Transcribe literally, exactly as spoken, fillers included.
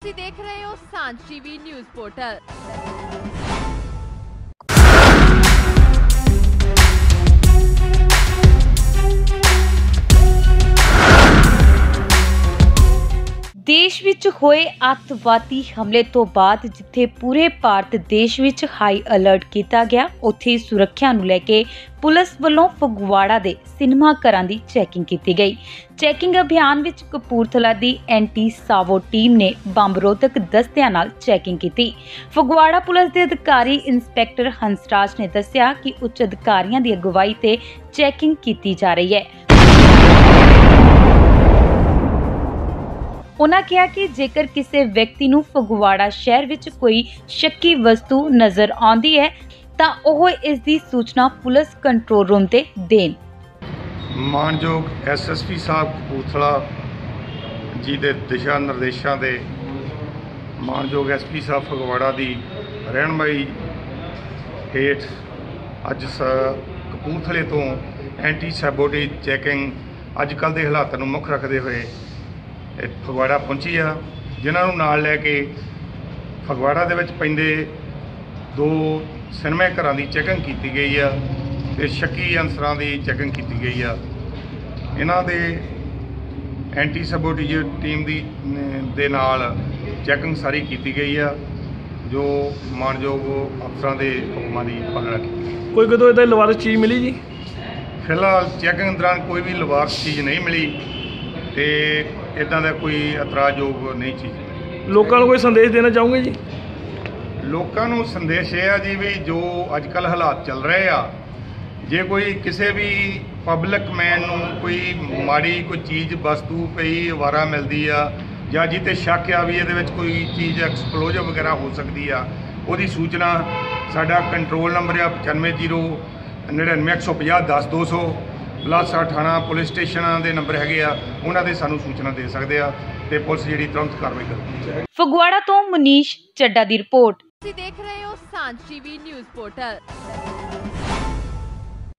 ਤੁਸੀਂ ਦੇਖ ਰਹੇ ਹੋ ਸਾਂਝ ਟੀਵੀ ਨਿਊਜ਼ ਪੋਰਟਲ। देश विच होए अतवादी हमले तो बाद जिथे पूरे भारत देश विच हाई अलर्ट किया गया, उत्थे सुरक्षा नूं लैके पुलिस वालों फगवाड़ा दे सिनेमा घरां दी चैकिंग की गई। चैकिंग अभियान विच कपूरथला दी एंटी सावो टीम ने बंब रोधक दस्तियां नाल चैकिंग की। फगवाड़ा पुलिस दे अधिकारी इंस्पैक्टर हंसराज ने दस्सिया कि उच्च अधिकारियों की अगवाई ते चैकिंग की जा रही है। उन्होंने कहा कि जेकर किसी व्यक्ति नूं फगवाड़ा शहर विच कोई शक्की वस्तु नज़र आती है तो वह इसकी सूचना पुलिस कंट्रोल रूम ते देन। मानयोग एस एस पी साहब कपूरथला जी के दिशा निर्देशों के मानयोग एस पी साहब फगवाड़ा की रहनमाई हेठ अज कपूरथले तो एंटी सैबोटेज चैकिंग अजकल के हालातों मुख रखते हुए फगवाड़ा पहुंची आ, जिन्होंने नाल लैके फगवाड़ा दे विच पैंदे दो सिनेमा घरां की चैकिंग की गई है ते शक्की अंसरां की चैकिंग की गई है। इन्हां दे एंटी सबोटेज टीम दी दे नाल चैकिंग सारी की गई है, जो मानयोग अफसरां दे हुक्मां दी पालना की। कोई कदों इदां लवारस चीज़ मिली जी? फिलहाल चैकिंग दौरान कोई भी लवारस चीज़ नहीं मिली ते इदां दा कोई इतराजयोग नहीं चीज़। लोगों को कोई संदेश देना चाहूँगे जी? लोगों को संदेश यह है जी भी जो अजकल हालात चल रहे आ, जे कोई किसी भी पब्लिक मैन नूं कोई माड़ी कोई चीज़ वस्तु कई वारा मिलती आ या जिते शक आ भी ये कोई चीज़ एक्सप्लोजर वगैरह हो सकती आ, उसकी सूचना साडा कंट्रोल नंबर आ पचानवे जीरो नड़िनवे एक सौ पचास दस दो सौ प्लस अठाणा पुलिस स्टेशन के नंबर है, उन्होंने सानू सूचना दे सकते हैं ते पुलिस जी तुरंत कार्रवाई करेगी। फगवाड़ा तो मनीष चड्डा की रिपोर्ट। तुसीं देख रहे हो सांझ टीवी न्यूज़ पोर्टल।